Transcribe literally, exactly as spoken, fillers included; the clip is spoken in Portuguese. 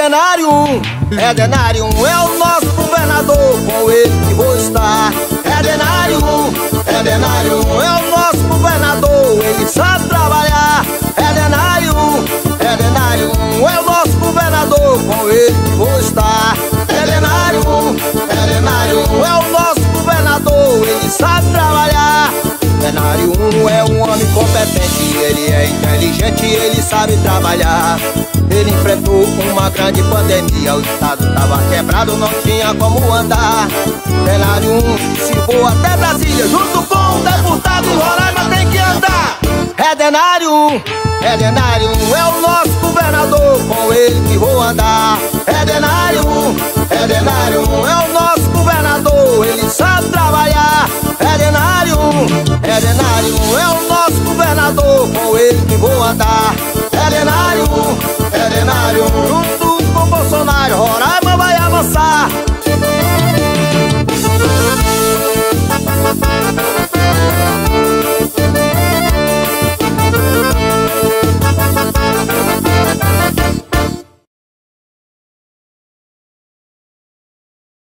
Denário um, é Denário um, é o nosso governador, com ele que vou estar. É Denário um, é Denário um, é o nosso governador, ele sabe trabalhar. É Denário um, é Denário um, é o nosso governador, com ele que vou estar. É Denário um, é Denário um, é o nosso governador, ele sabe trabalhar. Denário um é um homem competente, ele é inteligente, ele sabe trabalhar. Ele enfrentou uma grande pandemia, o estado tava quebrado, não tinha como andar. Denário um se for até Brasília, junto com o deputado em Roraima tem que andar. É Denário um, é Denário um, é o nosso governador, com ele que vou andar. É Denário um, é Denário um, é o nosso governador, ele sabe trabalhar. É Denário um, é Denário um, é o nosso governador, com ele que vou andar. É Denário um, é Denário um.